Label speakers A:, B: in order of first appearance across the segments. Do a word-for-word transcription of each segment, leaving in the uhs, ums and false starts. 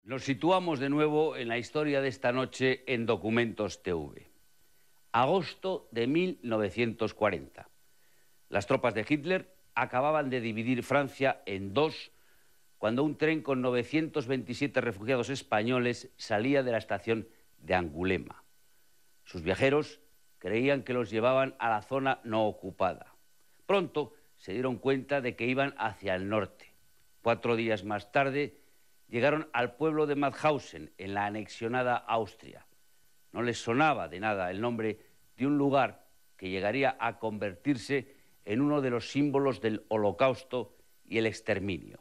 A: Nos situamos de nuevo en la historia de esta noche en Documentos T V. Agosto de mil novecientos cuarenta. Las tropas de Hitler acababan de dividir Francia en dos cuando un tren con novecientos veintisiete refugiados españoles salía de la estación de Angulema. Sus viajeros creían que los llevaban a la zona no ocupada. Pronto se dieron cuenta de que iban hacia el norte. Cuatro días más tarde llegaron al pueblo de Mauthausen, en la anexionada Austria. No les sonaba de nada el nombre de un lugar que llegaría a convertirse en uno de los símbolos del Holocausto y el exterminio.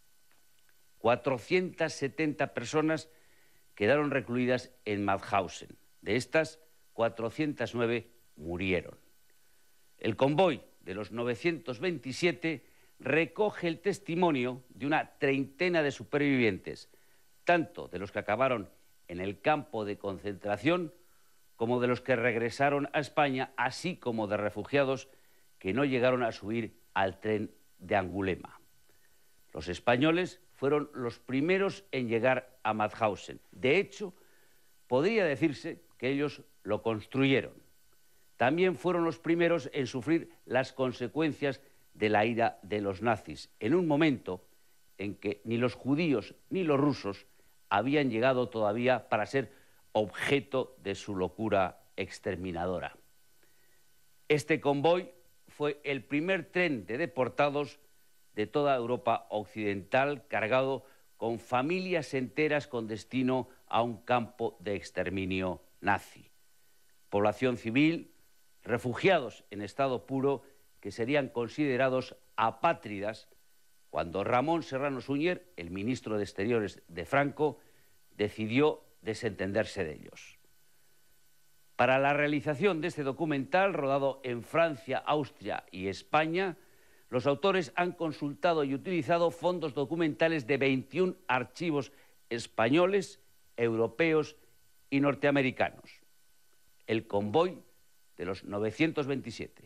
A: cuatrocientas setenta personas quedaron recluidas en Mauthausen. De estas, cuatrocientas nueve murieron. El convoy de los novecientos veintisiete recoge el testimonio de una treintena de supervivientes, tanto de los que acabaron en el campo de concentración como de los que regresaron a España, así como de refugiados que no llegaron a subir al tren de Angulema. Los españoles fueron los primeros en llegar a Mauthausen. De hecho, podría decirse que ellos lo construyeron. También fueron los primeros en sufrir las consecuencias de la ira de los nazis, en un momento en que ni los judíos ni los rusos habían llegado todavía para ser objeto de su locura exterminadora. Este convoy fue el primer tren de deportados de toda Europa occidental cargado con familias enteras con destino a un campo de exterminio nazi. Población civil, refugiados en estado puro que serían considerados apátridas cuando Ramón Serrano Suñer, el ministro de Exteriores de Franco, decidió desentenderse de ellos. Para la realización de este documental, rodado en Francia, Austria y España, los autores han consultado y utilizado fondos documentales de veintiún archivos españoles, europeos y norteamericanos. El convoy de los novecientos veintisiete.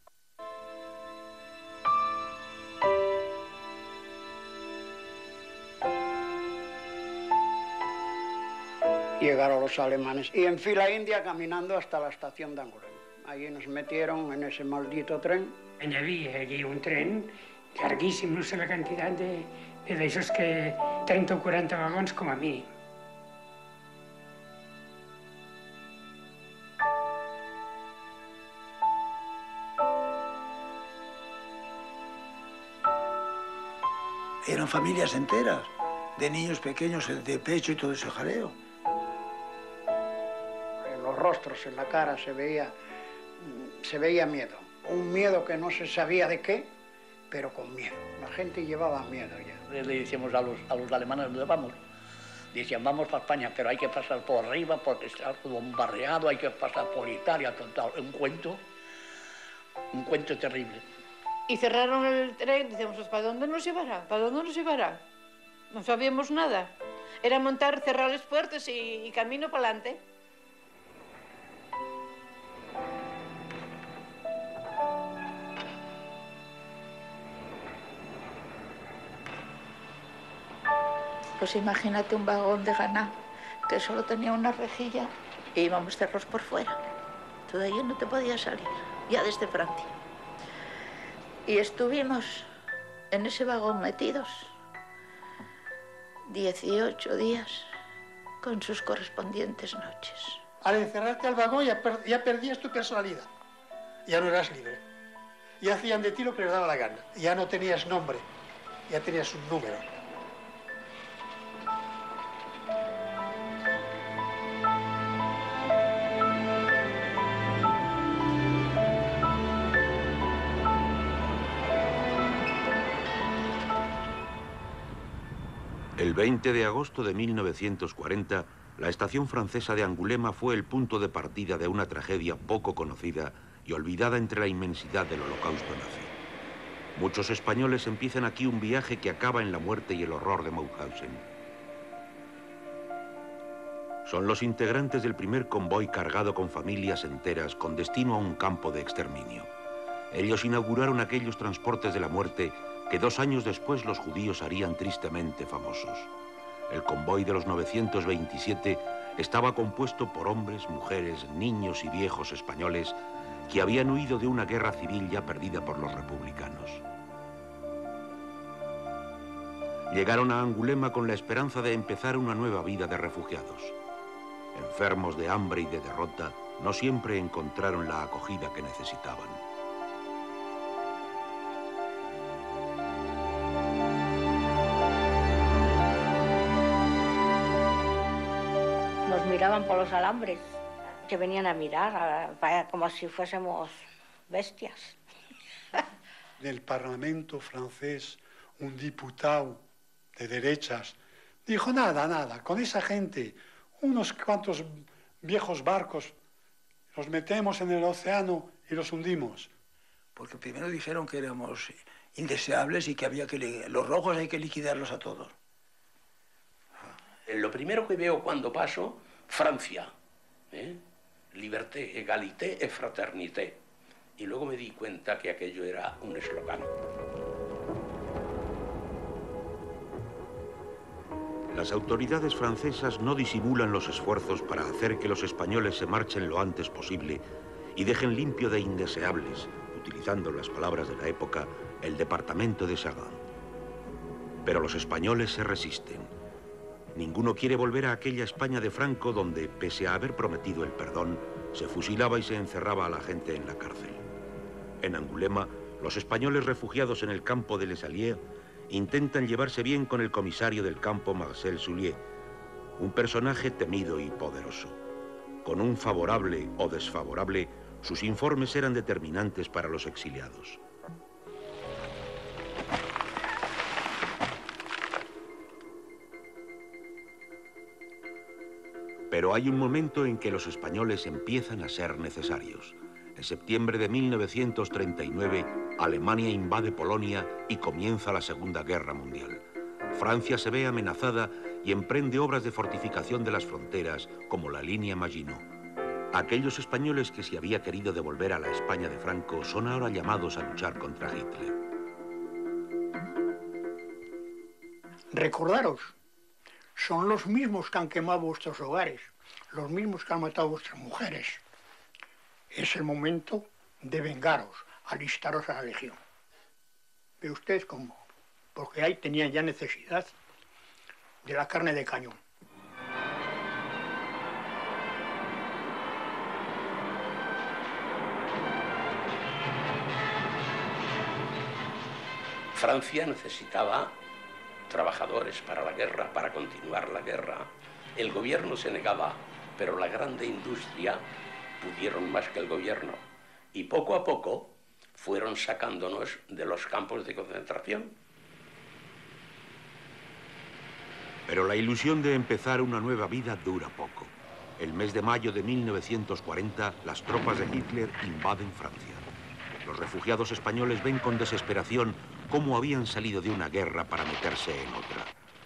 B: Llegaron los alemanes y en fila india caminando hasta la estación de Angulema. Allí nos metieron en ese maldito tren.
C: Había allí un tren larguísimo, no sé la cantidad de, de esos que treinta o cuarenta vagons como a mí.
D: Eran familias enteras, de niños pequeños de pecho y todo ese jaleo.
B: En los rostros, en la cara, se veía, se veía miedo. Un miedo que no se sabía de qué, pero con miedo. La gente llevaba miedo ya.
E: Le decíamos a los, a los alemanes, ¿dónde vamos? Decían, vamos para España, pero hay que pasar por arriba porque está todo bombardeado, hay que pasar por Italia, total. Un cuento, un cuento terrible.
F: Y cerraron el tren, decíamos, pues, ¿para dónde nos llevará? ¿Para dónde nos llevará? No sabíamos nada. Era montar, cerrar las puertas y, y camino para adelante.
G: Pues imagínate un vagón de ganado que solo tenía una rejilla e íbamos cerros por fuera. Tú de allí no te podías salir, ya desde Francia. Y estuvimos en ese vagón metidos dieciocho días con sus correspondientes noches.
H: Al encerrarte al vagón ya, per ya perdías tu personalidad, ya no eras libre. Ya hacían de ti lo que les daba la gana. Ya no tenías nombre, ya tenías un número.
I: El veinte de agosto de mil novecientos cuarenta, la estación francesa de Angulema fue el punto de partida de una tragedia poco conocida y olvidada entre la inmensidad del Holocausto nazi. Muchos españoles empiezan aquí un viaje que acaba en la muerte y el horror de Mauthausen. Son los integrantes del primer convoy cargado con familias enteras con destino a un campo de exterminio. Ellos inauguraron aquellos transportes de la muerte que dos años después los judíos harían tristemente famosos. El convoy de los novecientos veintisiete estaba compuesto por hombres, mujeres, niños y viejos españoles que habían huido de una guerra civil ya perdida por los republicanos. Llegaron a Angulema con la esperanza de empezar una nueva vida de refugiados. Enfermos de hambre y de derrota, no siempre encontraron la acogida que necesitaban.
J: Nos miraban por los alambres, que venían a mirar, a, como si fuésemos bestias.
H: Del Parlamento francés, un diputado de derechas dijo, nada, nada, con esa gente, unos cuantos viejos barcos, los metemos en el océano y los hundimos.
D: Porque primero dijeron que éramos indeseables y que había que, los rojos hay que liquidarlos a todos.
E: Lo primero que veo cuando paso, Francia, ¿eh? Liberté, égalité et fraternité. Y luego me di cuenta que aquello era un eslogan.
I: Las autoridades francesas no disimulan los esfuerzos para hacer que los españoles se marchen lo antes posible y dejen limpio de indeseables, utilizando las palabras de la época, el departamento de Sarán. Pero los españoles se resisten. Ninguno quiere volver a aquella España de Franco donde, pese a haber prometido el perdón, se fusilaba y se encerraba a la gente en la cárcel. En Angulema, los españoles refugiados en el campo de Les Alliés intentan llevarse bien con el comisario del campo, Marcel Soulier, un personaje temido y poderoso. Con un favorable o desfavorable, sus informes eran determinantes para los exiliados. Pero hay un momento en que los españoles empiezan a ser necesarios. En septiembre de mil novecientos treinta y nueve, Alemania invade Polonia y comienza la Segunda Guerra Mundial. Francia se ve amenazada y emprende obras de fortificación de las fronteras, como la línea Maginot. Aquellos españoles que se había querido devolver a la España de Franco son ahora llamados a luchar contra Hitler.
B: Recordaros, son los mismos que han quemado vuestros hogares, los mismos que han matado vuestras mujeres. Es el momento de vengaros, alistaros a la legión. ¿Ve ustedes cómo? Porque ahí tenían ya necesidad de la carne de cañón.
E: Francia necesitaba trabajadores para la guerra, para continuar la guerra. El gobierno se negaba, pero la grande industria pudieron más que el gobierno. Y poco a poco fueron sacándonos de los campos de concentración.
I: Pero la ilusión de empezar una nueva vida dura poco. El mes de mayo de mil novecientos cuarenta, las tropas de Hitler invaden Francia. Los refugiados españoles ven con desesperación cómo habían salido de una guerra para meterse en otra.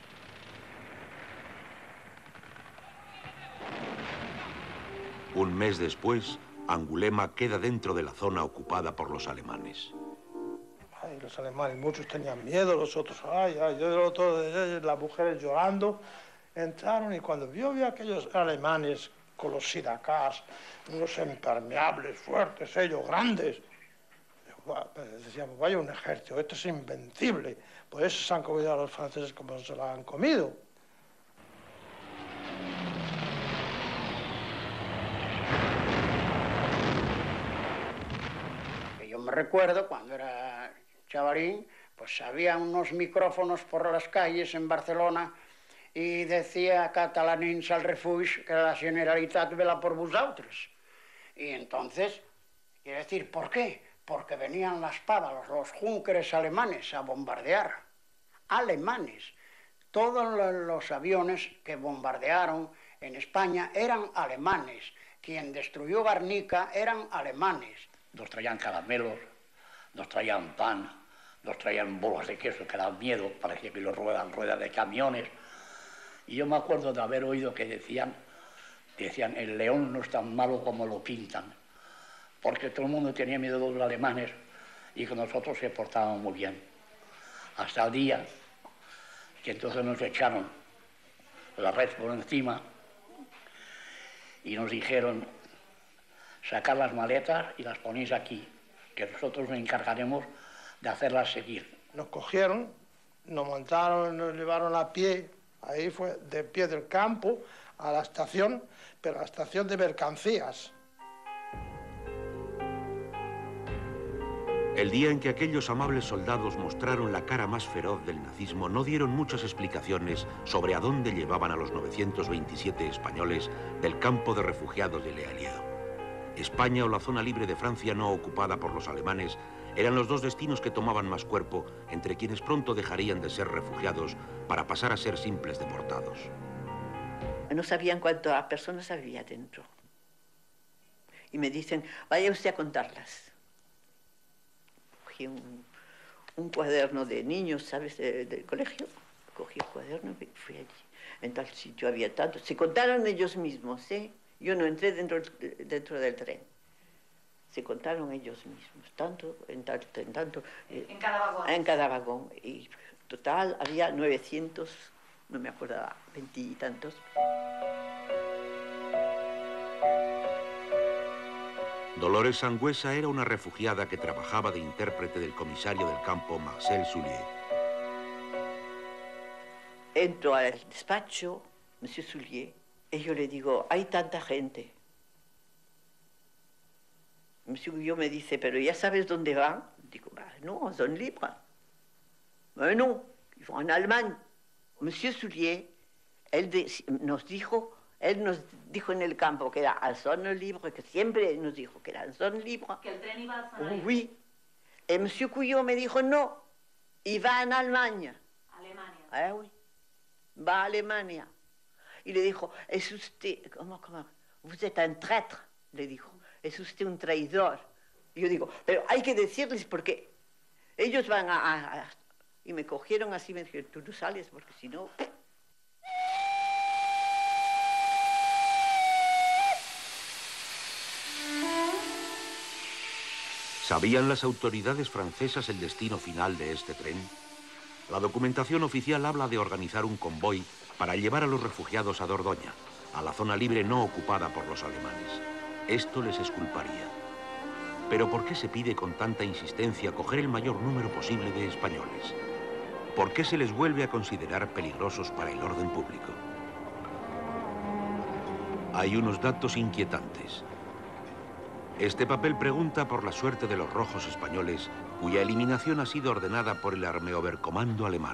I: Un mes después, Angulema queda dentro de la zona ocupada por los alemanes.
K: Ay, los alemanes, muchos tenían miedo, los otros, ay, ay, yo, todo, las mujeres llorando. Entraron y cuando yo vi a aquellos alemanes con los sidacars, unos impermeables fuertes, ellos grandes, decíamos, vaya un ejército, esto es invencible. Por eso se han comido a los franceses como se lo han comido.
B: Yo me recuerdo cuando era chavalín, pues había unos micrófonos por las calles en Barcelona y decía catalanins al refugi que la Generalitat vela por vosaltres. Y entonces, quiere decir, ¿por qué? Porque venían las pavas, los júnkeres alemanes a bombardear. Alemanes. Todos los aviones que bombardearon en España eran alemanes. Quien destruyó Guernica eran alemanes.
E: Nos traían caramelos, nos traían pan, nos traían bolas de queso que daban miedo, parecía que los ruedan ruedas de camiones. Y yo me acuerdo de haber oído que decían, decían, el león no es tan malo como lo pintan, porque todo el mundo tenía miedo de los alemanes y que nosotros se portábamos muy bien. Hasta el día que entonces nos echaron la red por encima, y nos dijeron, sacar las maletas y las ponéis aquí, que nosotros nos encargaremos de hacerlas seguir.
K: Nos cogieron, nos montaron, nos llevaron a pie, ahí fue de pie del campo a la estación, pero a la estación de mercancías.
I: El día en que aquellos amables soldados mostraron la cara más feroz del nazismo, no dieron muchas explicaciones sobre a dónde llevaban a los novecientos veintisiete españoles del campo de refugiados de Les Alliés. España o la zona libre de Francia no ocupada por los alemanes eran los dos destinos que tomaban más cuerpo entre quienes pronto dejarían de ser refugiados para pasar a ser simples deportados.
L: No sabían cuántas personas había dentro. Y me dicen, vaya usted a contarlas. Cogí un, un cuaderno de niños, ¿sabes?, de, del colegio. Cogí el cuaderno y fui allí. En tal sitio había tantos. Se contaron ellos mismos, ¿eh? Yo no entré dentro, dentro del tren. Se contaron ellos mismos, tanto, en tanto, en tanto. Eh,
F: en cada vagón.
L: En cada vagón. Y total había novecientos, no me acuerdo, veintitantos.
I: Dolores Sangüesa era una refugiada que trabajaba de intérprete del comisario del campo Marcel Soulier.
L: Entro al despacho, monsieur Soulier, y yo le digo, hay tanta gente. Monsieur Guyot me dice, pero ¿ya sabes dónde van? Digo, bah, no, son libres. Mais no, ils vont en Allemagne. Monsieur Soulier, él de, nos dijo, él nos dijo en el campo que era en zona libre, que siempre nos dijo que era en zona libre.
F: Que el tren iba a zona libre.
L: Oui. Y Monsieur Guyot me dijo, no, y va en Alemania.
F: Alemania.
L: Ah, oui. Va a Alemania. Y le dijo, es usted, ¿cómo, cómo? Vous êtes un traître, le dijo. Es usted un traidor. Y yo digo, pero hay que decirles porque ellos van a, a, a... Y me cogieron así, me dijeron, tú no sales porque si no...
I: ¿Sabían las autoridades francesas el destino final de este tren? La documentación oficial habla de organizar un convoy para llevar a los refugiados a Dordoña, a la zona libre no ocupada por los alemanes. Esto les exculparía. Pero ¿por qué se pide con tanta insistencia coger el mayor número posible de españoles? ¿Por qué se les vuelve a considerar peligrosos para el orden público? Hay unos datos inquietantes. Este papel pregunta por la suerte de los rojos españoles, cuya eliminación ha sido ordenada por el Armeeoberkommando alemán.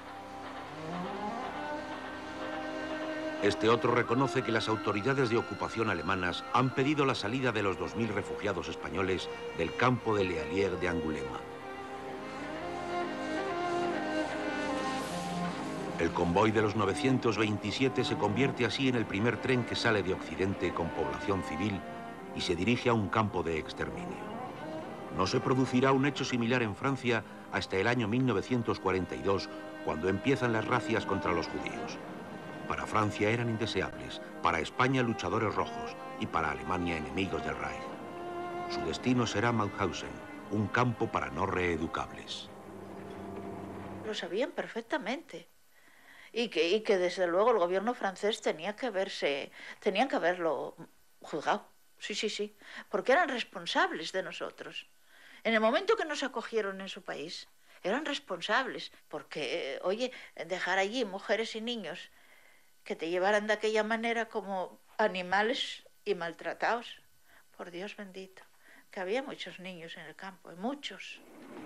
I: Este otro reconoce que las autoridades de ocupación alemanas han pedido la salida de los dos mil refugiados españoles del campo de Les Alliés de Angulema. El convoy de los novecientos veintisiete se convierte así en el primer tren que sale de Occidente con población civil y se dirige a un campo de exterminio. No se producirá un hecho similar en Francia hasta el año mil novecientos cuarenta y dos, cuando empiezan las racias contra los judíos. Para Francia eran indeseables, para España luchadores rojos y para Alemania enemigos del Reich. Su destino será Mauthausen, un campo para no reeducables.
G: Lo sabían perfectamente. Y que, y que desde luego el gobierno francés tenía que verse, tenían que haberlo juzgado. Sí, sí, sí, porque eran responsables de nosotros. En el momento que nos acogieron en su país, eran responsables, porque, oye, dejar allí mujeres y niños que te llevaran de aquella manera como animales y maltratados, por Dios bendito, que había muchos niños en el campo, muchos.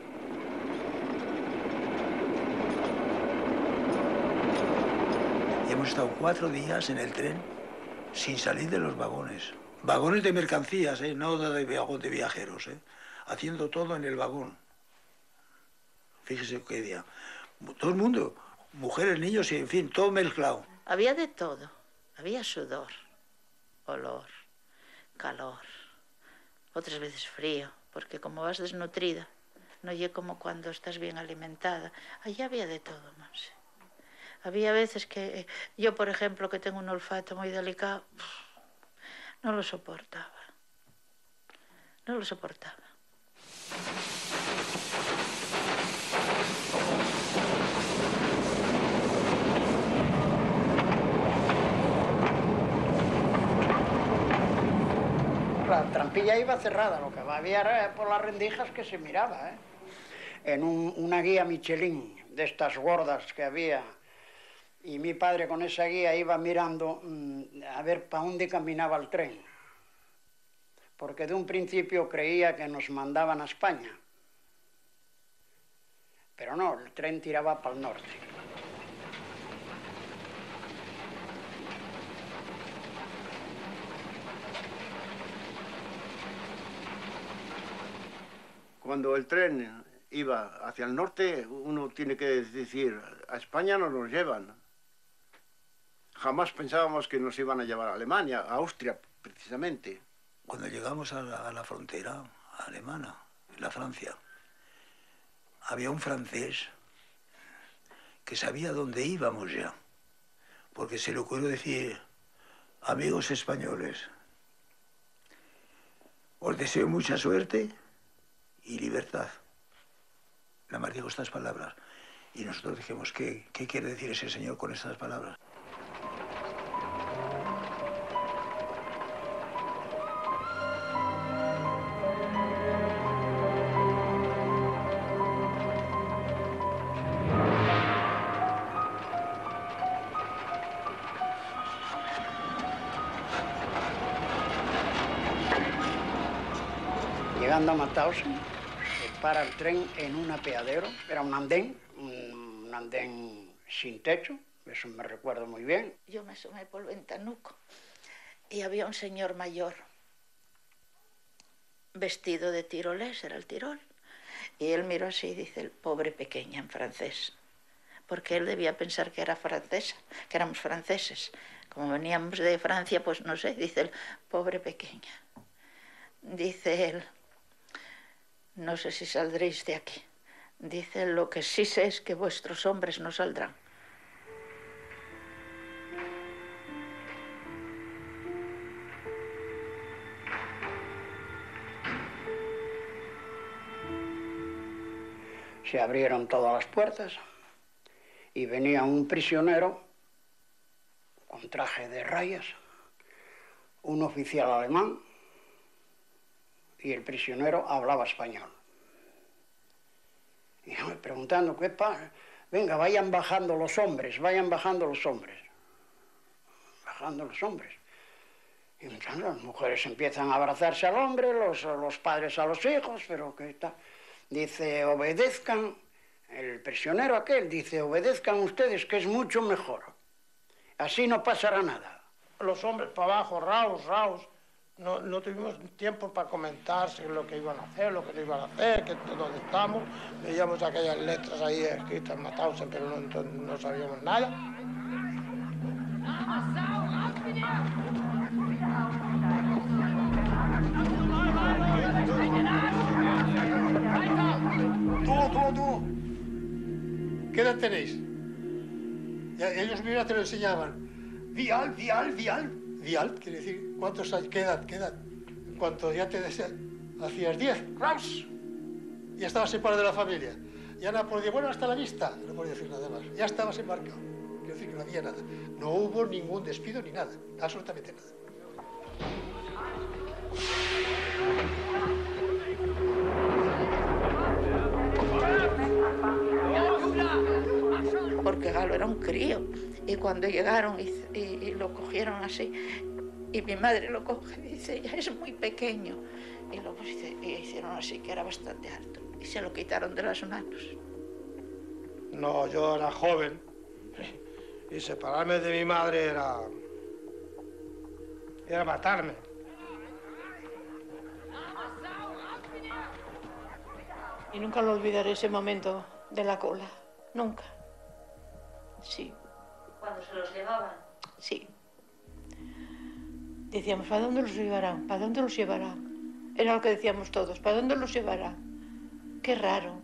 D: Y hemos estado cuatro días en el tren sin salir de los vagones. Vagones de mercancías, ¿eh? No de, de viajeros, ¿eh? Haciendo todo en el vagón. Fíjese qué día. Todo el mundo, mujeres, niños y en fin, todo mezclado.
G: Había de todo. Había sudor, olor, calor, otras veces frío, porque como vas desnutrida, no es como cuando estás bien alimentada. Allí había de todo, más. Había veces que yo, por ejemplo, que tengo un olfato muy delicado, no lo soportaba. No lo soportaba.
B: capilla iba cerrada, lo que había era por las rendijas que se miraba, ¿eh? En un, una guía Michelin, de estas gordas que había, y mi padre con esa guía iba mirando mmm, a ver para dónde caminaba el tren, porque de un principio creía que nos mandaban a España, pero no, el tren tiraba para el norte.
M: Cuando el tren iba hacia el norte, uno tiene que decir, a España no nos llevan. Jamás pensábamos que nos iban a llevar a Alemania, a Austria, precisamente.
D: Cuando llegamos a la, a la frontera alemana, la Francia, había un francés que sabía dónde íbamos ya, porque se le ocurrió decir, amigos españoles, os deseo mucha suerte y libertad. La mar dijo estas palabras. Y nosotros dijimos, ¿qué, qué quiere decir ese señor con estas palabras?
B: Llegando a Mauthausen, se para el tren en un apeadero, era un andén, un, un andén sin techo, eso me recuerdo muy bien.
G: Yo me asomé por el ventanuco y había un señor mayor vestido de tirolés, era el Tirol, y él miró así y dice, el pobre pequeña, en francés, porque él debía pensar que era francesa, que éramos franceses. Como veníamos de Francia, pues no sé, dice el pobre pequeña. Dice él, no sé si saldréis de aquí. Dice, lo que sí sé es que vuestros hombres no saldrán.
B: Se abrieron todas las puertas y venía un prisionero con traje de rayas, un oficial alemán, y el prisionero hablaba español. Y yo me preguntando, ¿qué pasa? Venga, vayan bajando los hombres, vayan bajando los hombres. Bajando los hombres. Y entonces las mujeres empiezan a abrazarse al hombre, los, los padres a los hijos, pero ¿qué tal? Dice, obedezcan, el prisionero aquel dice, obedezcan ustedes que es mucho mejor. Así no pasará nada.
K: Los hombres para abajo, raos, raos. No, no tuvimos tiempo para comentarse lo que iban a hacer, lo que no iban a hacer, que dónde estamos. Veíamos aquellas letras ahí escritas, Mauthausen, pero no, no sabíamos nada.
H: Tú, tú, tú. ¿Qué edad tenéis? Ya, ellos mismos te lo enseñaban. Vial, vial, vial. Vial, quiere decir, ¿cuántos años? ¿Qué edad? ¿Qué edad? En cuanto ya te deseas, hacías diez, ¡raus! Ya estabas separado de la familia. Ya no podía, bueno, hasta la vista, no podía decir nada más. Ya estabas embarcado. Quiero decir que no había nada. No hubo ningún despido ni nada, absolutamente nada.
G: Porque Galo era un crío. Y cuando llegaron y, y, y lo cogieron así, y mi madre lo coge y dice, ya es muy pequeño. Y lo pues, y hicieron así, que era bastante alto. Y se lo quitaron de las manos.
K: No, yo era joven. Y separarme de mi madre era... era matarme.
F: Y nunca lo olvidaré ese momento de la cola. Nunca. Sí.
J: ¿Cuando se los llevaban?
F: Sí. Decíamos, ¿para dónde los llevarán? ¿Para dónde los llevarán? Era lo que decíamos todos, ¿para dónde los llevarán? Qué raro.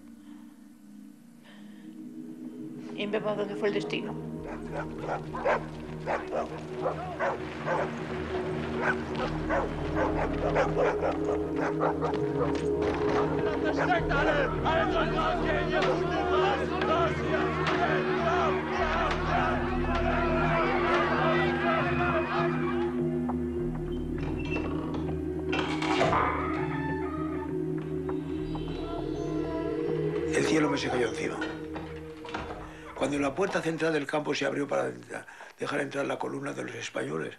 F: Y ve para dónde fue el destino.
D: el cielo me se cayó encima. Cuando la puerta central del campo se abrió para dejar entrar la columna de los españoles,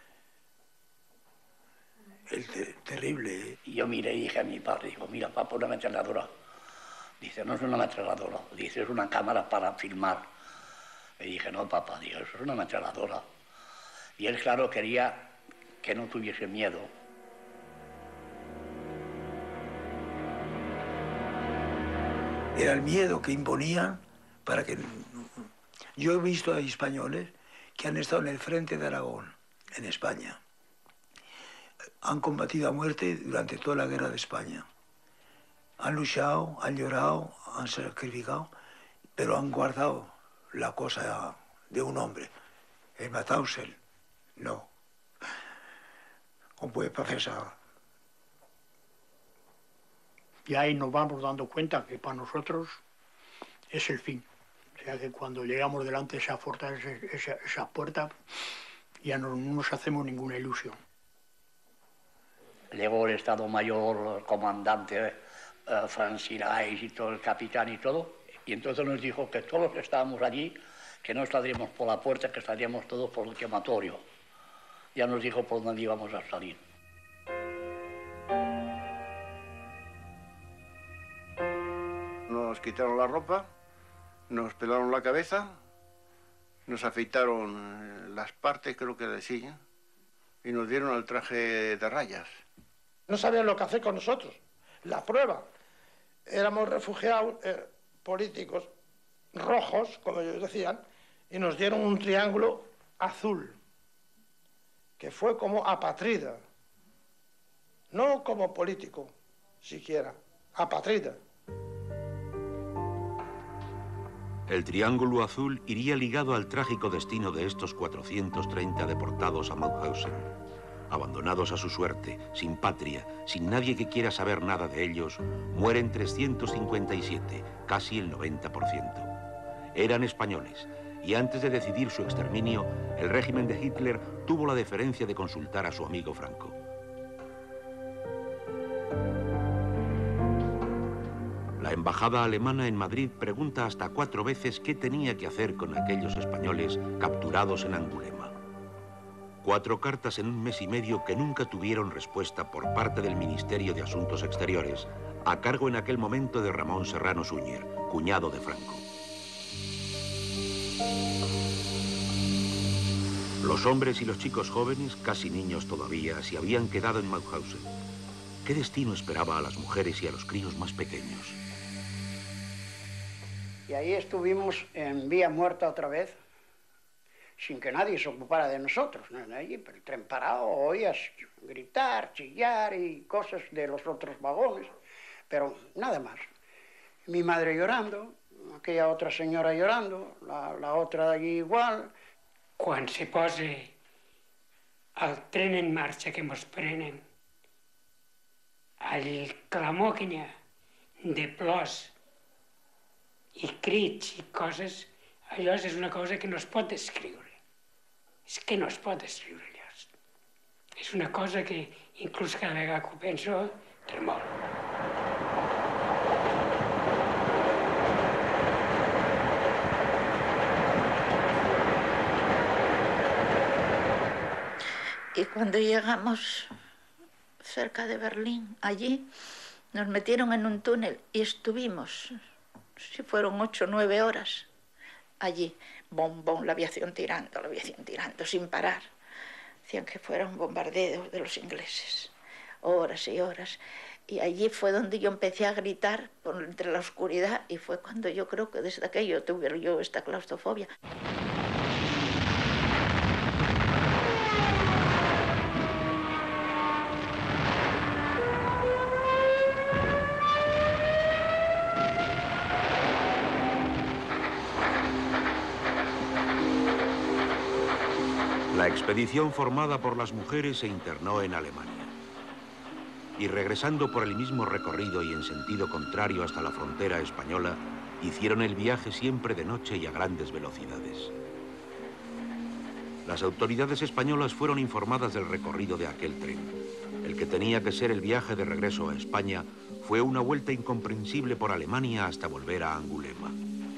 D: el te terrible. ¿eh?
E: Y yo miré y dije a mi padre, digo, mira, papá, una ametralladora. Dice, no es una ametralladora, dice, es una cámara para filmar. Y dije, no, papá, digo, eso es una ametralladora. Y él, claro, quería que no tuviese miedo.
D: Era el miedo que imponían para que... Yo he visto a españoles que han estado en el frente de Aragón, en España. Han combatido a muerte durante toda la guerra de España. Han luchado, han llorado, han sacrificado, pero han guardado la cosa de un hombre. El Mauthausen, no. ¿Cómo puede procesar?
N: Y ahí nos vamos dando cuenta que para nosotros es el fin. O sea que cuando llegamos delante de esa fortaleza, esa, esa puerta, ya no, no nos hacemos ninguna ilusión.
E: Llegó el Estado Mayor, el comandante eh, Francirais y todo el capitán y todo, y entonces nos dijo que todos los que estábamos allí, que no saldríamos por la puerta, que estaríamos todos por el quematorio. Ya nos dijo por dónde íbamos a salir.
M: Nos quitaron la ropa, nos pelaron la cabeza, nos afeitaron las partes, creo que de silla, y nos dieron el traje de rayas.
K: No sabían lo que hacer con nosotros. La prueba. Éramos refugiados eh, políticos rojos, como ellos decían, y nos dieron un triángulo azul, que fue como apatrida. No como político, siquiera. Apatrida.
I: El Triángulo Azul iría ligado al trágico destino de estos cuatrocientos treinta deportados a Mauthausen. Abandonados a su suerte, sin patria, sin nadie que quiera saber nada de ellos, mueren trescientos cincuenta y siete, casi el noventa por ciento. Eran españoles, y antes de decidir su exterminio, el régimen de Hitler tuvo la deferencia de consultar a su amigo Franco. La embajada alemana en Madrid pregunta hasta cuatro veces qué tenía que hacer con aquellos españoles capturados en Angulema. Cuatro cartas en un mes y medio que nunca tuvieron respuesta por parte del Ministerio de Asuntos Exteriores, a cargo en aquel momento de Ramón Serrano Suñer, cuñado de Franco. Los hombres y los chicos jóvenes, casi niños todavía, se habían quedado en Mauthausen. ¿Qué destino esperaba a las mujeres y a los críos más pequeños?
B: Y ahí estuvimos en vía muerta otra vez, sin que nadie se ocupara de nosotros, ¿no? Allí, pero el tren parado, oías gritar, chillar y cosas de los otros vagones, pero nada más. Mi madre llorando, aquella otra señora llorando, la, la otra de allí igual.
C: Quan se posa el tren en marxa que mos prenen, el clamor que n'hi ha de plors i crits i coses, allò és una cosa que no es pot descriure. És que no es pot descriure allò. És una cosa que inclús cada vegada que ho penso tremol.
G: Y cuando llegamos cerca de Berlín, allí nos metieron en un túnel y estuvimos, si fueron ocho o nueve horas, allí, bom, bom, la aviación tirando, la aviación tirando, sin parar. Decían que fuera un bombardeo de los ingleses, horas y horas. Y allí fue donde yo empecé a gritar por entre la oscuridad y fue cuando yo creo que desde aquello tuve yo esta claustrofobia.
I: La expedición formada por las mujeres se internó en Alemania. Y regresando por el mismo recorrido y en sentido contrario hasta la frontera española, hicieron el viaje siempre de noche y a grandes velocidades. Las autoridades españolas fueron informadas del recorrido de aquel tren. El que tenía que ser el viaje de regreso a España Fue una vuelta incomprensible por Alemania hasta volver a Angulema.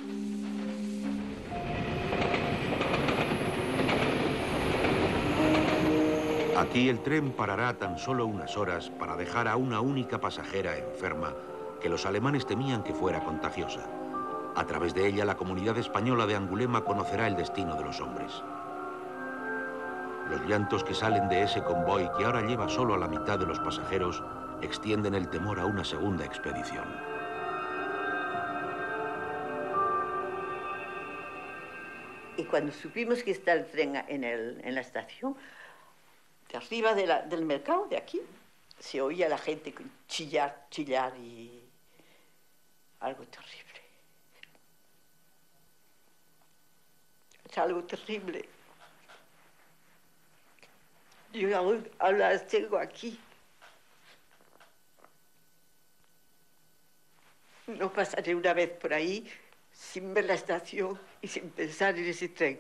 I: Aquí el tren parará tan solo unas horas para dejar a una única pasajera enferma que los alemanes temían que fuera contagiosa. A través de ella, la comunidad española de Angulema conocerá el destino de los hombres. Los llantos que salen de ese convoy, que ahora lleva solo a la mitad de los pasajeros, extienden el temor a una segunda expedición.
L: Y cuando supimos que está el tren en, el, en la estación, de arriba de la, del mercado, de aquí, se oía la gente chillar, chillar y algo terrible. Es algo terrible. Yo aún, aún las tengo aquí. No pasaré una vez por ahí sin ver la estación y sin pensar en ese tren.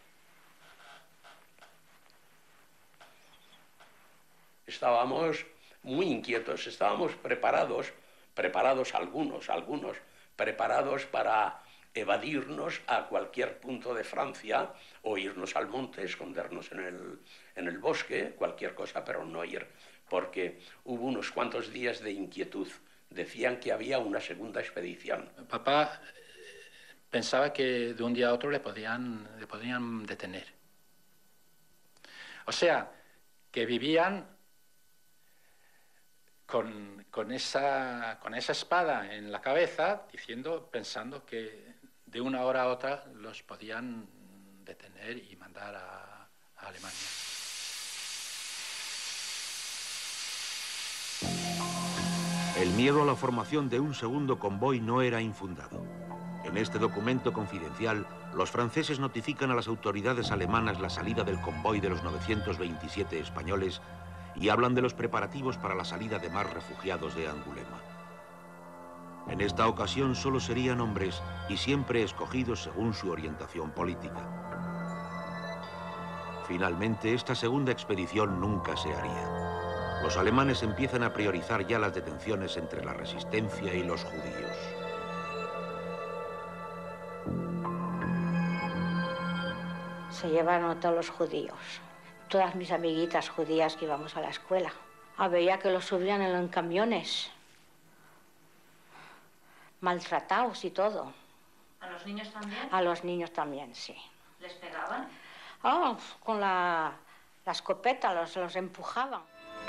E: Estábamos muy inquietos, estábamos preparados, preparados algunos, algunos, preparados para evadirnos a cualquier punto de Francia o irnos al monte, escondernos en el, en el bosque, cualquier cosa, pero no ir, porque hubo unos cuantos días de inquietud. Decían que había una segunda expedición.
O: Papá pensaba que de un día a otro le podían, le podían detener. O sea, que vivían con, con, esa, con esa espada en la cabeza, diciendo, pensando que de una hora a otra los podían detener y mandar a, a Alemania.
I: El miedo a la formación de un segundo convoy no era infundado. En este documento confidencial, los franceses notifican a las autoridades alemanas la salida del convoy de los novecientos veintisiete españoles y hablan de los preparativos para la salida de más refugiados de Angulema. En esta ocasión solo serían hombres y siempre escogidos según su orientación política. Finalmente, esta segunda expedición nunca se haría. Los alemanes empiezan a priorizar ya las detenciones entre la resistencia y los judíos.
J: Se llevaron a todos los judíos. Todas mis amiguitas judías que íbamos a la escuela. Ah, veía que los subían en camiones. Maltratados y todo.
F: ¿A los niños también?
J: A los niños también, sí.
F: ¿Les pegaban?
J: Ah, con la, la escopeta los, los empujaban.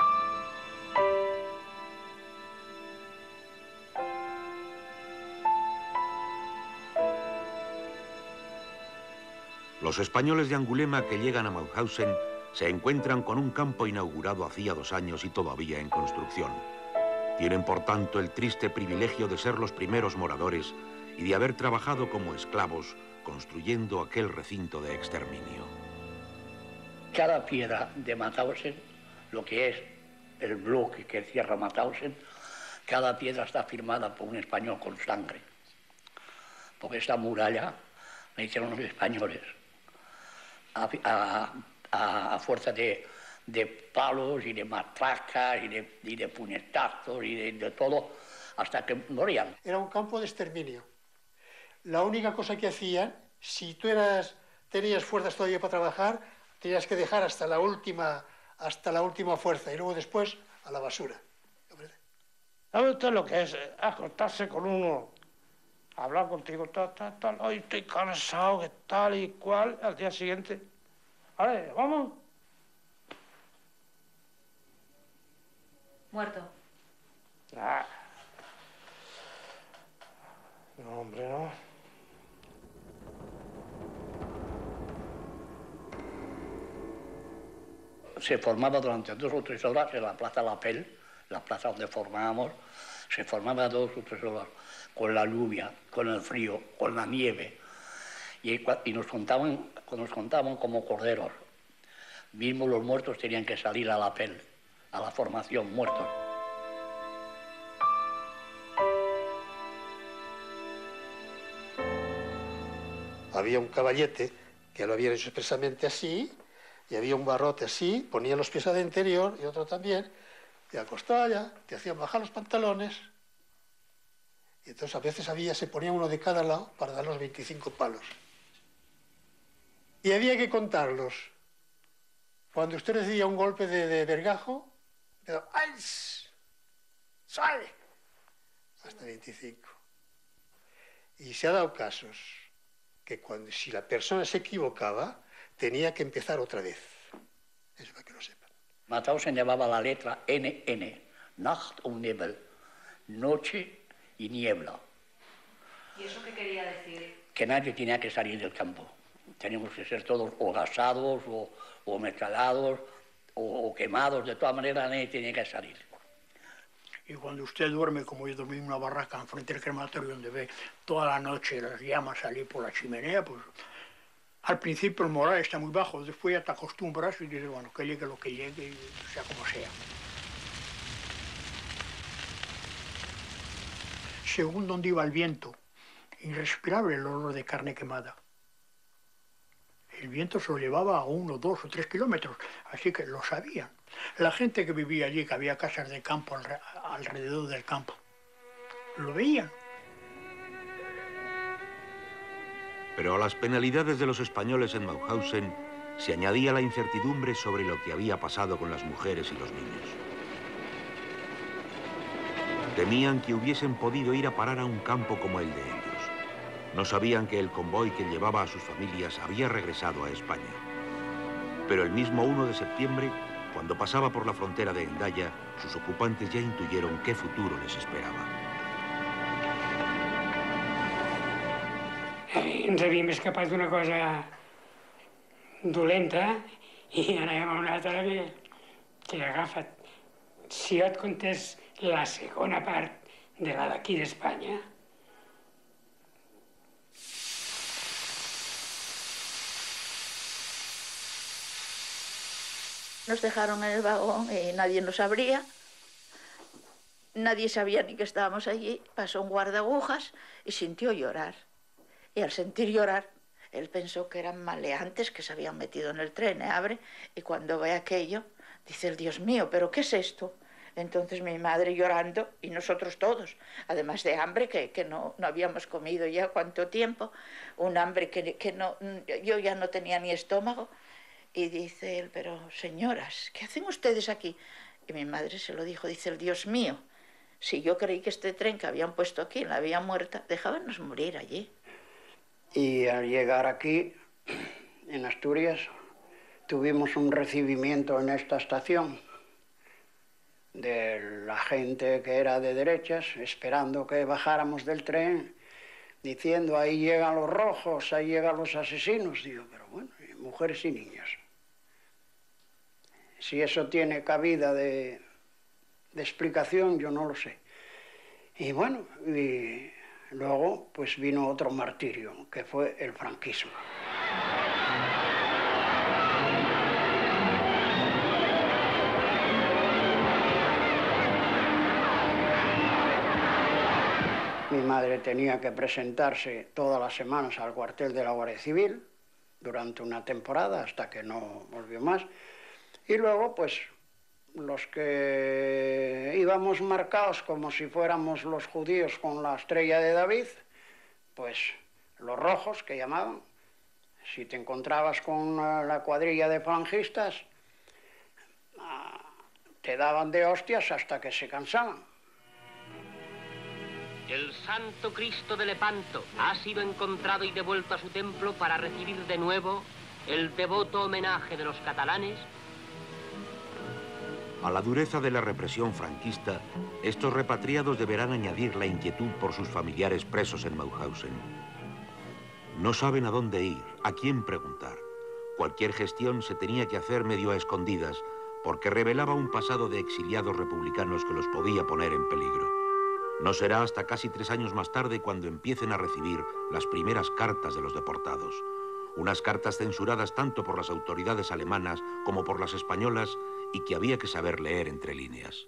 I: Los españoles de Angulema que llegan a Mauthausen se encuentran con un campo inaugurado hacía dos años y todavía en construcción. Tienen, por tanto, el triste privilegio de ser los primeros moradores y de haber trabajado como esclavos construyendo aquel recinto de exterminio.
E: Cada piedra de Mauthausen, lo que es el bloque que cierra Mauthausen, cada piedra está firmada por un español con sangre. Porque esta muralla la hicieron los españoles. A, a, a fuerza de, de palos y de matracas y de, y de puñetazos y de, de todo, hasta que morían.
H: Era un campo de exterminio. La única cosa que hacían, si tú eras, tenías fuerzas todavía para trabajar, tenías que dejar hasta la última, hasta la última fuerza y luego después a la basura.
K: ¿Sabe usted lo que es acostarse con uno, hablar contigo, tal, tal, tal, hoy estoy cansado, que tal y cual, al día siguiente, vale, vamos?
F: Muerto.
K: Ah. No, hombre, no.
E: Se formaba durante dos o tres horas en la Plaza La Pelle, la plaza donde formábamos, se formaba dos o tres horas con la lluvia, con el frío, con la nieve, y, y nos, contaban, nos contaban como corderos. Mismo los muertos tenían que salir a la Pelle, a la formación, muertos.
H: Había un caballete que lo habían hecho expresamente así, y había un barrote así, ponían los pies al interior y otro también, y acostado allá, te hacían bajar los pantalones entonces a veces había, se ponía uno de cada lado para dar los veinticinco palos. Y había que contarlos. Cuando usted recibía un golpe de, de vergajo, ¡ay! ¡Sale! Hasta veinticinco. Y se ha dado casos que cuando, si la persona se equivocaba, tenía que empezar otra vez. Eso para que lo sepan.
E: Mauthausen llevaba la letra N N, Nacht und Nebel, noche y niebla.
J: ¿Y eso qué quería decir?
E: Que nadie tenía que salir del campo. Teníamos que ser todos o gasados, o, o ametrallados, o, o quemados. De todas maneras, nadie tenía que salir.
N: Y cuando usted duerme, como yo dormí en una barraca enfrente del crematorio, donde ve toda la noche las llamas salir por la chimenea, pues al principio el moral está muy bajo, después ya te acostumbras y dices, bueno, que llegue lo que llegue, sea como sea. Según donde iba el viento, irrespirable el olor de carne quemada. El viento se lo llevaba a uno, dos o tres kilómetros, así que lo sabían. La gente que vivía allí, que había casas de campo alrededor del campo, lo veían.
I: Pero a las penalidades de los españoles en Mauthausen se añadía la incertidumbre sobre lo que había pasado con las mujeres y los niños. Temían que hubiesen podido ir a parar a un campo como el de ellos. No sabían que el convoy que llevaba a sus familias había regresado a España. Pero el mismo uno de septiembre, cuando pasaba por la frontera de Hendaya, sus ocupantes ya intuyeron qué futuro les esperaba.
C: Ens havíem escapat d'una cosa dolenta i anàvem a una altra que, que agafa't. Si jo et contés la segona part de la d'aquí d'Espanya,
G: nos dejaron en el vagón y nadie nos abría. Nadie sabía ni que estábamos allí. Pasó un guardagujas y sintió llorar. Y al sentir llorar, él pensó que eran maleantes que se habían metido en el tren, ¿eh? Abre, y cuando ve aquello, dice el Dios mío, ¿pero qué es esto? Entonces mi madre llorando y nosotros todos, además de hambre, que, que no, no habíamos comido ya cuánto tiempo, un hambre que, que no, yo ya no tenía ni estómago. Y dice él, pero señoras, ¿qué hacen ustedes aquí? Y mi madre se lo dijo, dice el Dios mío, si yo creí que este tren que habían puesto aquí en la vía muerta, dejábanos morir allí.
B: Y al llegar aquí, en Asturias, tuvimos un recibimiento en esta estación de la gente que era de derechas, esperando que bajáramos del tren, diciendo, ahí llegan los rojos, ahí llegan los asesinos. Digo, pero bueno, mujeres y niños. Si eso tiene cabida de, de explicación, yo no lo sé. Y bueno, y luego pues vino otro martirio, que fue el franquismo. Mi madre tenía que presentarse todas las semanas al cuartel de la Guardia Civil durante una temporada, hasta que no volvió más. Y luego, pues, los que íbamos marcados como si fuéramos los judíos con la estrella de David, pues los rojos, que llamaban, si te encontrabas con la cuadrilla de falangistas, te daban de hostias hasta que se cansaban.
P: El Santo Cristo de Lepanto ha sido encontrado y devuelto a su templo para recibir de nuevo el devoto homenaje de los catalanes.
I: A la dureza de la represión franquista, estos repatriados deberán añadir la inquietud por sus familiares presos en Mauthausen. No saben a dónde ir, a quién preguntar. Cualquier gestión se tenía que hacer medio a escondidas, porque revelaba un pasado de exiliados republicanos que los podía poner en peligro. No será hasta casi tres años más tarde cuando empiecen a recibir las primeras cartas de los deportados. Unas cartas censuradas tanto por las autoridades alemanas como por las españolas y que había que saber leer entre líneas.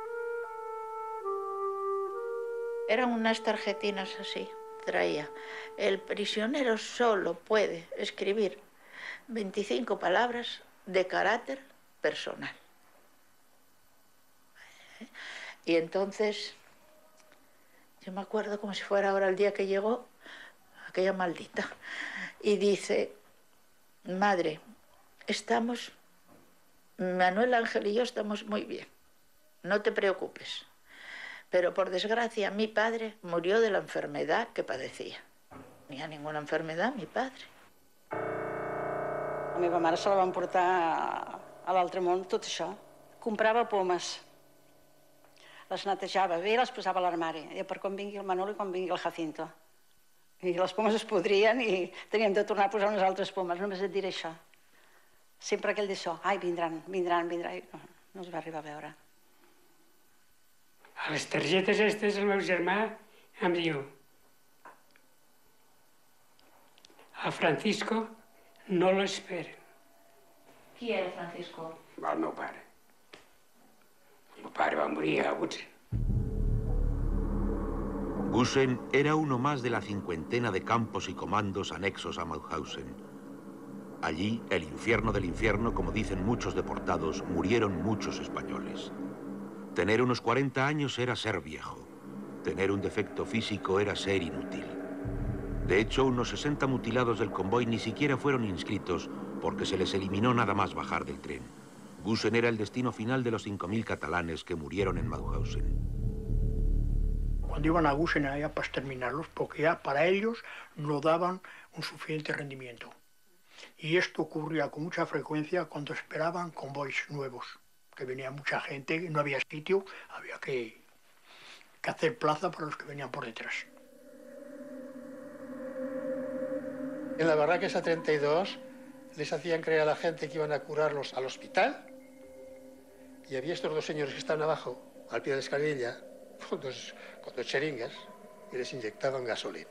G: Eran unas tarjetinas así, traía. El prisionero solo puede escribir veinticinco palabras de carácter personal. Y entonces Yo me acuerdo como si fuera ahora el día que llegó, aquella maldita, y dice, madre, estamos, Manuel Ángel y yo estamos muy bien, no te preocupes. Pero por desgracia mi padre murió de la enfermedad que padecía. No tenía ninguna enfermedad mi padre.
Q: La meva mare se la van portar a l'altre món, tot això. Comprava pomes, les netejava bé i les posava a l'armari, per quan vingui el Manolo i quan vingui el Jacinto. I les pomes es podrien i teníem de tornar a posar unes altres pomes, només et diré això. Sempre aquell d'això, ai, vindran, vindran, vindran, no, no es va arribar a veure.
C: A les targetes aquestes el meu germà em diu a Francisco no l'esperen.
J: Qui era Francisco?
C: El meu pare. El meu pare va morir a Gusen.
I: Gusen era uno más de la cincuentena de campos y comandos anexos a Mauthausen. Allí, el infierno del infierno, como dicen muchos deportados, murieron muchos españoles. Tener unos cuarenta años era ser viejo. Tener un defecto físico era ser inútil. De hecho, unos sesenta mutilados del convoy ni siquiera fueron inscritos porque se les eliminó nada más bajar del tren. Gusen era el destino final de los cinco mil catalanes que murieron en Mauthausen.
N: Cuando iban a Gusen allá para exterminarlos, porque ya para ellos no daban un suficiente rendimiento. Y esto ocurría con mucha frecuencia cuando esperaban convoys nuevos, que venía mucha gente, no había sitio, había que, que hacer plaza para los que venían por detrás.
K: En la barraca esa treinta y dos les hacían creer a la gente que iban a curarlos al hospital y había estos dos señores que estaban abajo, al pie de la escalerilla, con dos, con dos jeringas y les inyectaban gasolina.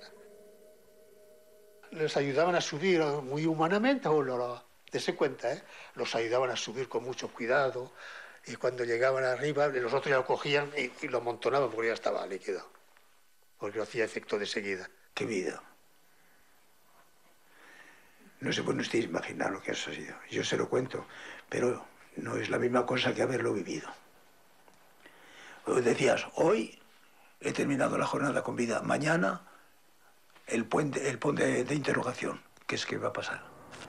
K: Les ayudaban a subir muy humanamente, o lo, dese cuenta, ¿eh? Los ayudaban a subir con mucho cuidado y cuando llegaban arriba los otros ya lo cogían y, y lo amontonaban porque ya estaba líquido, porque lo hacía efecto de seguida.
D: ¡Qué vida! No se puede usted imaginar lo que ha sido. Yo se lo cuento, pero no es la misma cosa que haberlo vivido. Decías, hoy he terminado la jornada con vida, mañana el puente, el puente de, de interrogación, ¿qué es que va a pasar?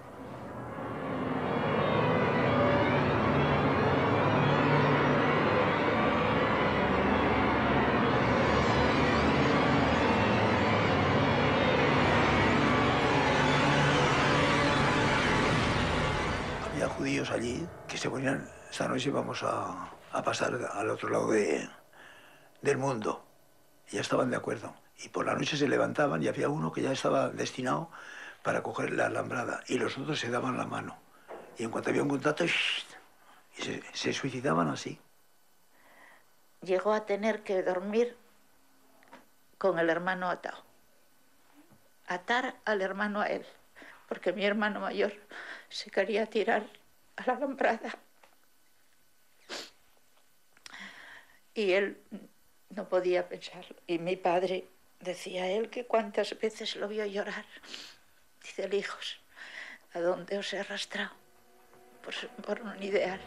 D: Había judíos allí que se ponían, esta noche vamos a, a pasar al otro lado de, del mundo. Y ya estaban de acuerdo. Y por la noche se levantaban y había uno que ya estaba destinado para coger la alambrada y los otros se daban la mano. Y en cuanto había un contacto, ¡shh! Y se, se suicidaban así.
G: Llegó a tener que dormir con el hermano atado. Atar al hermano a él, porque mi hermano mayor se quería tirar a la alambrada. Y él no podía pensarlo. Y mi padre decía él que cuántas veces lo vio llorar. Dice el hijos, ¿a dónde os he arrastrado? Por, por un ideal.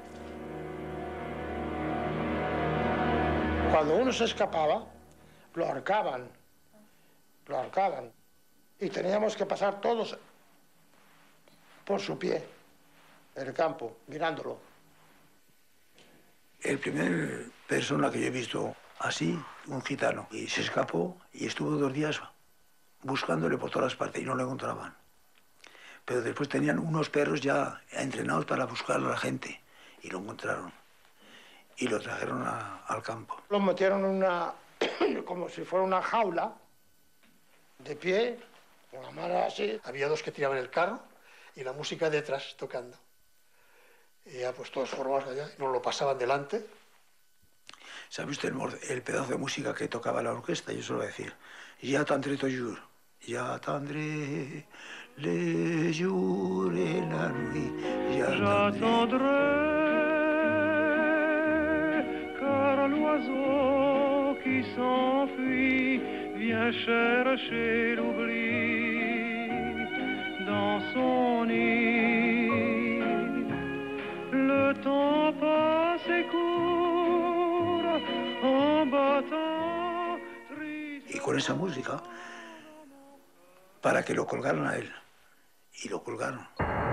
K: Cuando uno se escapaba, lo ahorcaban, lo ahorcaban. Y teníamos que pasar todos por su pie, en el campo, mirándolo.
D: El primer persona que yo he visto así, un gitano, y se escapó y estuvo dos días buscándole por todas partes y no lo encontraban. Pero después tenían unos perros ya entrenados para buscar a la gente y lo encontraron. Y lo trajeron a, al campo.
K: Lo metieron en una, como si fuera una jaula, de pie, con la mano así. Había dos que tiraban el carro y la música detrás tocando. Y ya pues todos formados allá, y nos lo pasaban delante.
D: ¿Sabe usted el, el pedazo de música que tocaba la orquesta? Yo suelo decir, j'attendrai toujours, j'attendrai le jour et la nuit, j'attendrai,
R: car l'oiseau qui s'enfuit vient chercher l'oubli dans son nid. Le temps passe et court en battant.
D: con esa música para que lo colgaran a él. Y lo colgaron.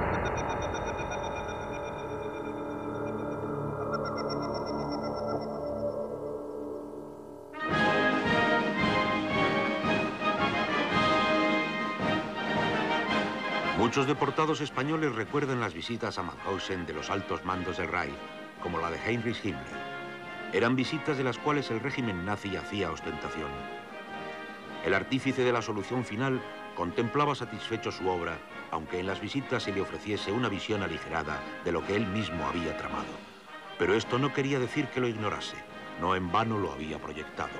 I: Muchos deportados españoles recuerdan las visitas a Mauthausen de los altos mandos del Reich, como la de Heinrich Himmler. Eran visitas de las cuales el régimen nazi hacía ostentación. El artífice de la solución final contemplaba satisfecho su obra, aunque en las visitas se le ofreciese una visión aligerada de lo que él mismo había tramado. Pero esto no quería decir que lo ignorase, no en vano lo había proyectado.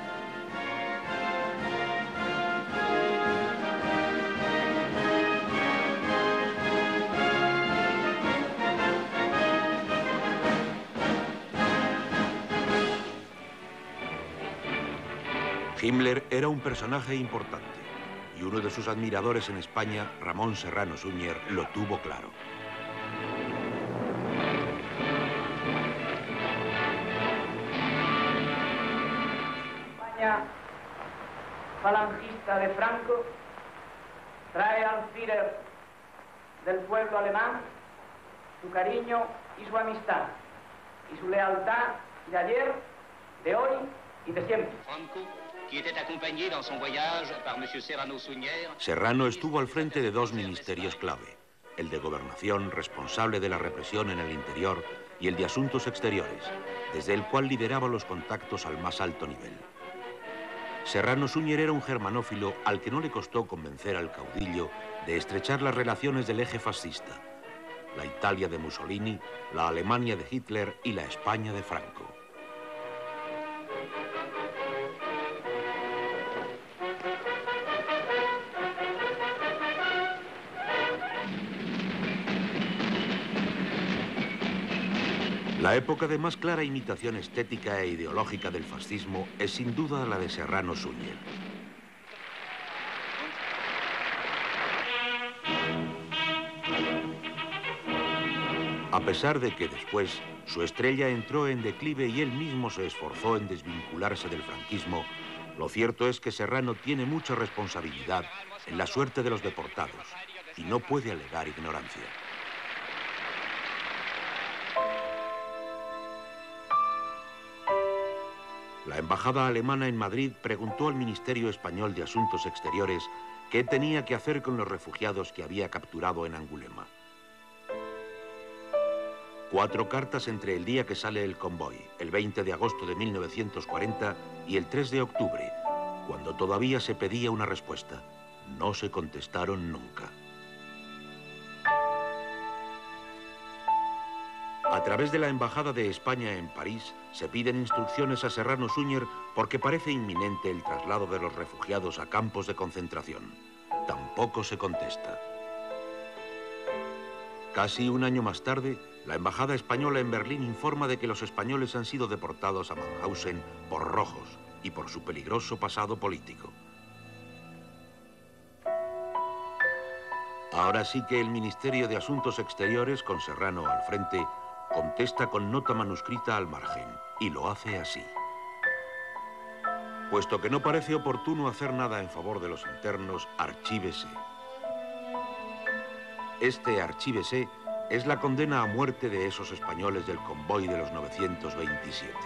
I: Himmler era un personaje importante y uno de sus admiradores en España, Ramón Serrano Suñer, lo tuvo claro.
S: España falangista de Franco trae al Führer del pueblo alemán su cariño y su amistad y su lealtad de ayer, de hoy y de siempre.
I: Serrano estuvo al frente de dos ministerios clave, el de Gobernación, responsable de la represión en el interior, y el de Asuntos Exteriores, desde el cual lideraba los contactos al más alto nivel. Serrano Suñer era un germanófilo al que no le costó convencer al caudillo de estrechar las relaciones del eje fascista, la Italia de Mussolini, la Alemania de Hitler y la España de Franco. La época de más clara imitación estética e ideológica del fascismo es sin duda la de Serrano Suñer. A pesar de que después su estrella entró en declive y él mismo se esforzó en desvincularse del franquismo, lo cierto es que Serrano tiene mucha responsabilidad en la suerte de los deportados y no puede alegar ignorancia. La embajada alemana en Madrid preguntó al Ministerio Español de Asuntos Exteriores qué tenía que hacer con los refugiados que había capturado en Angulema. Cuatro cartas entre el día que sale el convoy, el veinte de agosto de mil novecientos cuarenta, y el tres de octubre, cuando todavía se pedía una respuesta. No se contestaron nunca. A través de la Embajada de España en París, se piden instrucciones a Serrano Suñer porque parece inminente el traslado de los refugiados a campos de concentración. Tampoco se contesta. Casi un año más tarde, la Embajada Española en Berlín informa de que los españoles han sido deportados a Mauthausen por rojos y por su peligroso pasado político. Ahora sí que el Ministerio de Asuntos Exteriores, con Serrano al frente, contesta con nota manuscrita al margen, y lo hace así. Puesto que no parece oportuno hacer nada en favor de los internos, archívese. Este archívese es la condena a muerte de esos españoles del convoy de los novecientos veintisiete.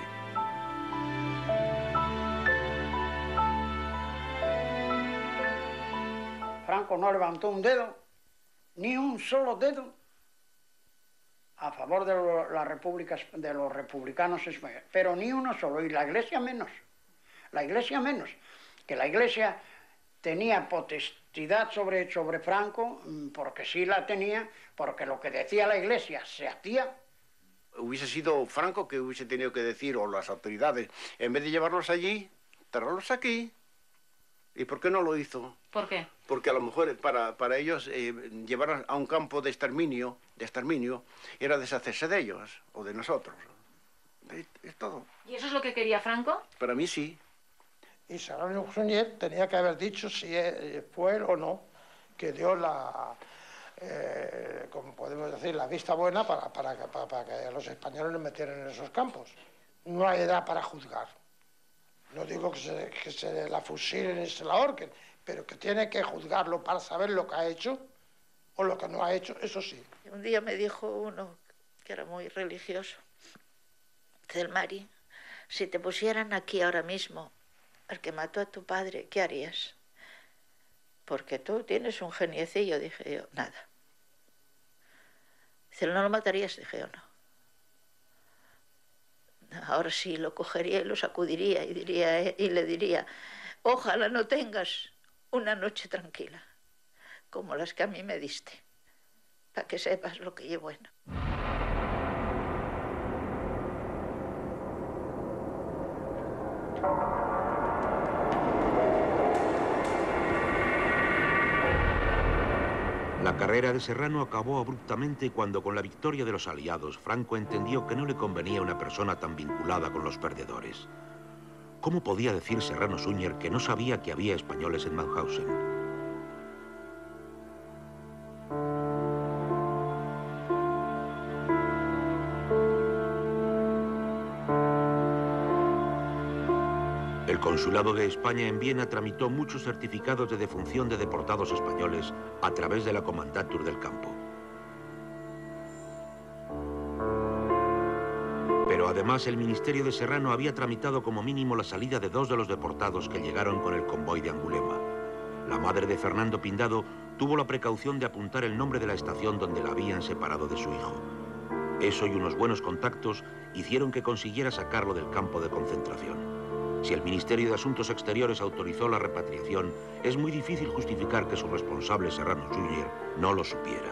B: Franco no levantó un dedo, ni un solo dedo, a favor de lo, las repúblicas, de los republicanos españoles, pero ni uno solo, y la Iglesia menos, la Iglesia menos, que la Iglesia tenía potestad sobre, sobre Franco, porque sí la tenía, porque lo que decía la Iglesia se hacía.
M: Hubiese sido Franco que hubiese tenido que decir, o las autoridades, en vez de llevarlos allí, traerlos aquí. ¿Y por qué no lo hizo?
T: ¿Por qué?
M: Porque a lo mejor para, para ellos eh, llevar a un campo de exterminio, de exterminio era deshacerse de ellos, o de nosotros. Es, es todo.
T: ¿Y eso es lo que quería Franco?
M: Para mí sí.
K: Y Serrano Suñer tenía que haber dicho si fue él o no que dio la, eh, como podemos decir, la vista buena para, para, para, para que los españoles nos metieran en esos campos. No hay edad para juzgar. No digo que se, que se la fusilen y se la ahorquen, pero que tiene que juzgarlo para saber lo que ha hecho o lo que no ha hecho, eso sí.
G: Un día me dijo uno que era muy religioso, del Mari, si te pusieran aquí ahora mismo al que mató a tu padre, ¿qué harías? Porque tú tienes un geniecillo, dije yo, nada. Dice, ¿no lo matarías? Dije yo, no. Ahora sí, lo cogería y lo sacudiría y, diría, y le diría, ojalá no tengas una noche tranquila, como las que a mí me diste, para que sepas lo que llevo bueno.
I: La carrera de Serrano acabó abruptamente cuando, con la victoria de los aliados, Franco entendió que no le convenía una persona tan vinculada con los perdedores. ¿Cómo podía decir Serrano Suñer que no sabía que había españoles en Mauthausen? El Consulado de España en Viena tramitó muchos certificados de defunción de deportados españoles a través de la Kommandantur del campo. Pero además el Ministerio de Serrano había tramitado como mínimo la salida de dos de los deportados que llegaron con el convoy de Angulema. La madre de Fernando Pindado tuvo la precaución de apuntar el nombre de la estación donde la habían separado de su hijo. Eso y unos buenos contactos hicieron que consiguiera sacarlo del campo de concentración. Si el Ministerio de Asuntos Exteriores autorizó la repatriación, es muy difícil justificar que su responsable, Serrano Suñer, no lo supiera.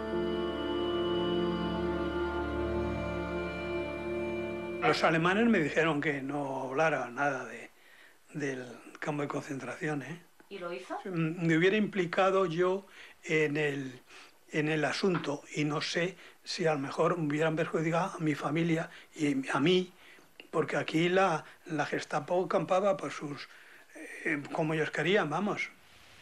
N: Los alemanes me dijeron que no hablara nada de, del campo de concentración, ¿eh?
G: ¿Y lo hizo?
N: Me hubiera implicado yo en el, en el asunto y no sé si a lo mejor me hubieran perjudicado a mi familia y a mí, porque aquí la, la Gestapo campaba por sus, eh, como ellos querían, vamos.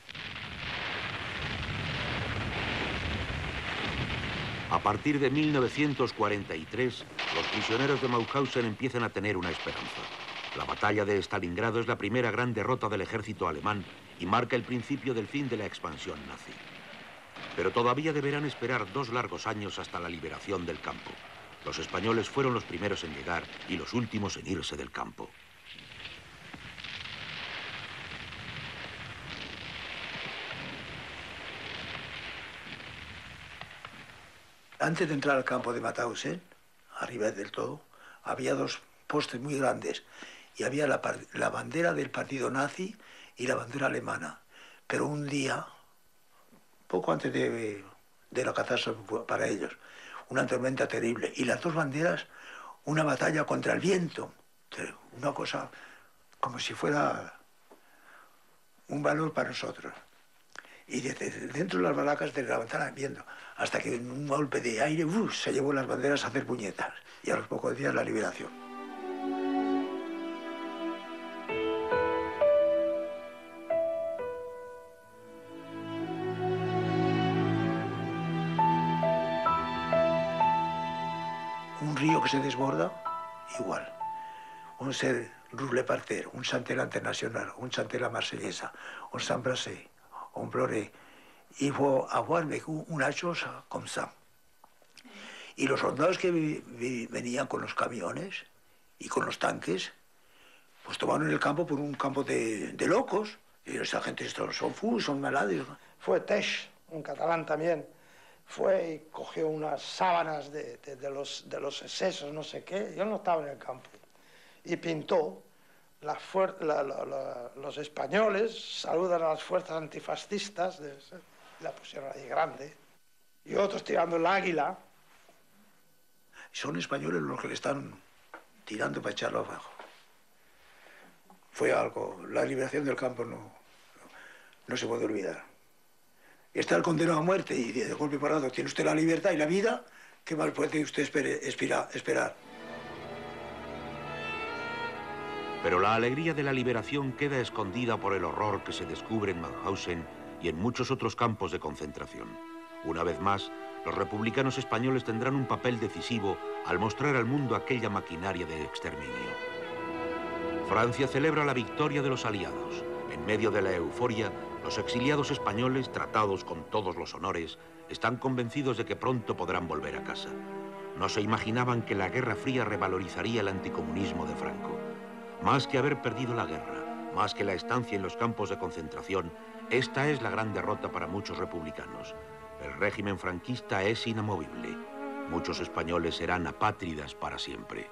I: A partir de mil novecientos cuarenta y tres, los prisioneros de Mauthausen empiezan a tener una esperanza. La batalla de Stalingrado es la primera gran derrota del ejército alemán y marca el principio del fin de la expansión nazi. Pero todavía deberán esperar dos largos años hasta la liberación del campo. Los españoles fueron los primeros en llegar y los últimos en irse del campo.
D: Antes de entrar al campo de Mauthausen, arriba del todo, había dos postes muy grandes y había la, la bandera del partido nazi y la bandera alemana. Pero un día, poco antes de, de la catástrofe para ellos, una tormenta terrible, y las dos banderas, una batalla contra el viento, una cosa como si fuera un valor para nosotros. Y desde dentro de las barracas te levantaban viendo, hasta que en un golpe de aire ¡uf!, se llevó las banderas a hacer puñetas, y a los pocos días la liberación. Un río que se desborda, igual. Un ser Ruble Parter, un Chantel Internacional, un Chantel La Marsellesa, un San Brasé, un Ploré. Il faut avoir vécu una chose comme ça. Y los soldados que vi, vi, venían con los camiones y con los tanques, pues tomaron el campo por un campo de, de locos. Y esa gente estos son fus, son malados.
K: Fue Tesch, un catalán también. Fue y cogió unas sábanas de, de, de, los, de los excesos, no sé qué. Yo no estaba en el campo. Y pintó la la, la, la, los españoles saludan a las fuerzas antifascistas. De, la pusieron ahí grande. Y otros tirando el águila.
D: Son españoles los que le están tirando para echarlo abajo. Fue algo, la liberación del campo no, no, no se puede olvidar. Está el condenado a muerte y de golpe parado tiene usted la libertad y la vida, ¿qué más puede usted espere, espera, esperar?
I: Pero la alegría de la liberación queda escondida por el horror que se descubre en Mauthausen y en muchos otros campos de concentración. Una vez más, los republicanos españoles tendrán un papel decisivo al mostrar al mundo aquella maquinaria de exterminio. Francia celebra la victoria de los aliados. En medio de la euforia, los exiliados españoles, tratados con todos los honores, están convencidos de que pronto podrán volver a casa. No se imaginaban que la Guerra Fría revalorizaría el anticomunismo de Franco. Más que haber perdido la guerra, más que la estancia en los campos de concentración, esta es la gran derrota para muchos republicanos. El régimen franquista es inamovible. Muchos españoles serán apátridas para siempre.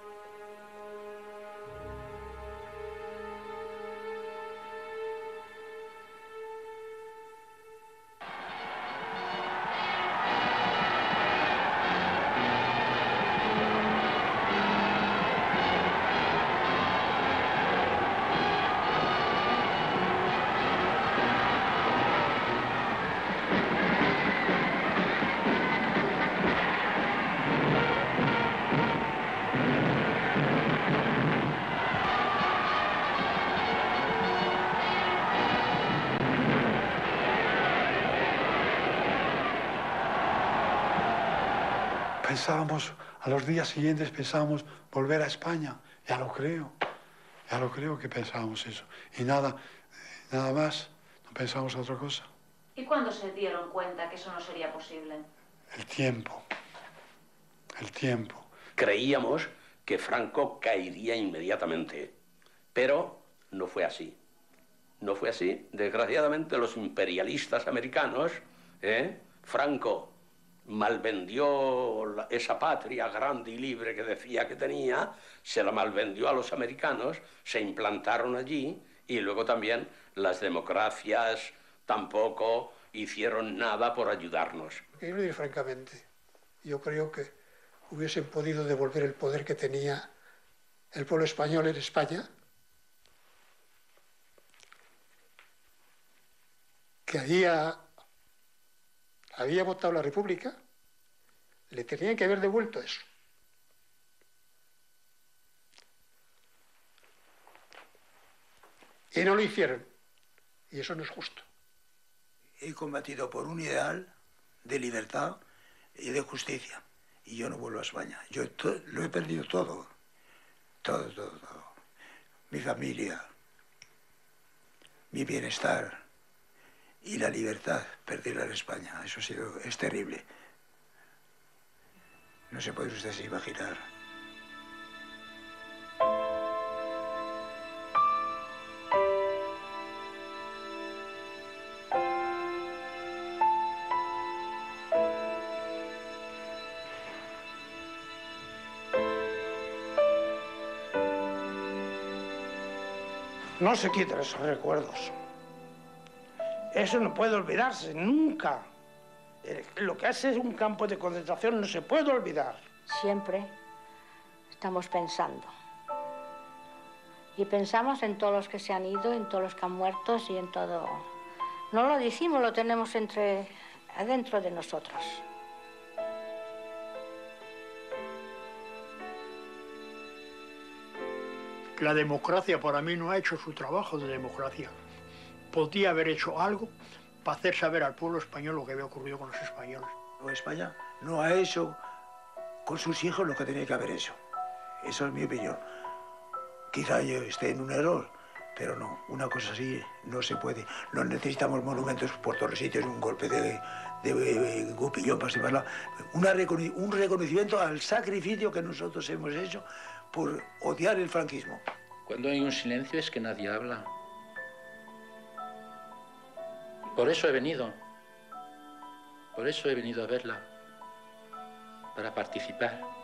H: Pensábamos, a los días siguientes pensábamos volver a España. Ya lo creo, ya lo creo que pensábamos eso. Y nada, nada más, no pensamos otra cosa.
T: ¿Y cuándo se dieron cuenta que eso no sería posible?
H: El tiempo, el tiempo.
U: Creíamos que Franco caería inmediatamente, pero no fue así. No fue así. Desgraciadamente los imperialistas americanos, ¿eh? Franco malvendió esa patria grande y libre que decía que tenía, se la malvendió a los americanos, se implantaron allí y luego también las democracias tampoco hicieron nada por ayudarnos.
V: Quiero decir francamente, yo creo que hubiesen podido devolver el poder que tenía el pueblo español en España, que había, había votado la República, le tenían que haber devuelto eso. Y no lo hicieron. Y eso no es justo.
D: He combatido por un ideal de libertad y de justicia. Y yo no vuelvo a España. Yo lo he perdido todo. Todo, todo, todo. Mi familia, mi bienestar y la libertad, perderla en España. Eso ha sido, es terrible. No se puede usted imaginar.
K: No se quitan esos recuerdos. Eso no puede olvidarse, nunca. Lo que hace es un campo de concentración, no se puede olvidar.
J: Siempre estamos pensando. Y pensamos en todos los que se han ido, en todos los que han muerto y en todo. No lo decimos, lo tenemos entre, adentro de nosotros.
N: La democracia para mí no ha hecho su trabajo de democracia. Podía haber hecho algo para hacer saber al pueblo español lo que había ocurrido con los españoles.
D: España no ha hecho con sus hijos lo que tenía que haber hecho. Eso es mi opinión. Quizá yo esté en un error, pero no, una cosa así no se puede. No necesitamos monumentos por todos los sitios, un golpe de, de, de gupillón para separarla. Una, un reconocimiento al sacrificio que nosotros hemos hecho por odiar el franquismo.
O: Cuando hay un silencio es que nadie habla. Por eso he venido. Por eso he venido a verla. Para participar.